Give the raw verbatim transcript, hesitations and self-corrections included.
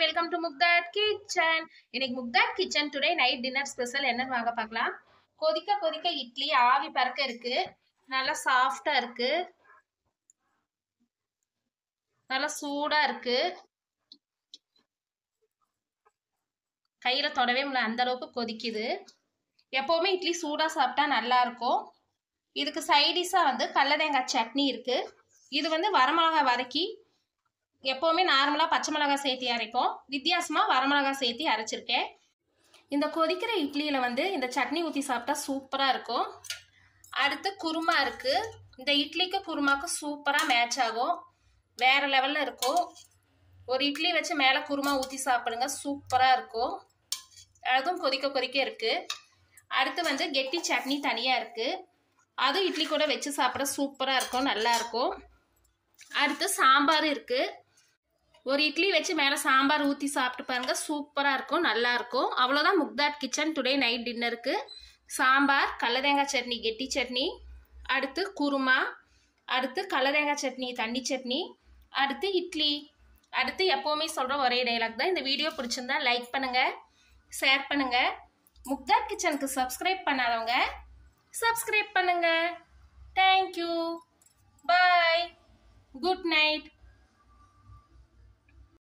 welcome to Mugdad Kitchen. இன்னைக்கு Mugdad Kitchen today night dinner special என்னன்னு வாங்க பார்க்கலாம். கொதிக்க கொதிக்க இட்லி ஆவி பறக்க இருக்கு. நல்லா சாஃப்ட்டா இருக்கு. நல்லா சூடா இருக்கு. கையில தொடவே முடியல அந்த அளவுக்கு கொதிக்குது. எப்பவுமே இட்லி சூடா சாப்பிட்டா நல்லா இருக்கும். இதுக்கு சைடிஷா வந்து கடலை தேங்காய் சட்னி இருக்கு. இது வந்து வரமிளகாய் வதக்கி எப்போவுமே நார்மலாக பச்சை மிளகாய் சேர்த்தி அரைப்போம். வித்தியாசமாக வரமிளகாய் சேர்த்தி அரைச்சிருக்கேன். இந்த கொதிக்கிற இட்லியில் வந்து இந்த சட்னி ஊற்றி சாப்பிட்டா சூப்பராக இருக்கும். அடுத்து குருமா இருக்குது. இந்த இட்லிக்கு குருமாவுக்கு சூப்பராக மேட்ச் ஆகும். வேறு லெவலில் இருக்கும். ஒரு இட்லி வச்சு மேலே குருமா ஊற்றி சாப்பிடுங்க, சூப்பராக இருக்கும். அதுவும் கொதிக்க கொதிக்க இருக்குது. அடுத்து வந்து கெட்டி சட்னி தனியாக இருக்குது. அதுவும் இட்லி கூட வச்சு சாப்பிட சூப்பராக இருக்கும், நல்லாயிருக்கும். அடுத்து சாம்பார் இருக்குது. ஒரு இட்லி வச்சு மேலே சாம்பார் ஊற்றி சாப்பிட்டு பாருங்க, சூப்பராக இருக்கும், நல்லாயிருக்கும். அவ்வளோதான் முக்தாட் கிச்சன் டுடே நைட் டின்னருக்கு. சாம்பார், கடலை தேங்காய் சட்னி கெட்டி சட்னி, அடுத்து குருமா, அடுத்து கடலை தேங்காய் சட்னி தண்ணி சட்னி, அடுத்து இட்லி. அடுத்து எப்போவுமே சொல்கிற ஒரே டைலாக் தான். இந்த வீடியோ பிடிச்சிருந்தா லைக் பண்ணுங்கள், ஷேர் பண்ணுங்கள். முக்தாட் கிச்சனுக்கு சப்ஸ்கிரைப் பண்ணாதவங்க சப்ஸ்கிரைப் பண்ணுங்கள். Thank you, bye, good night.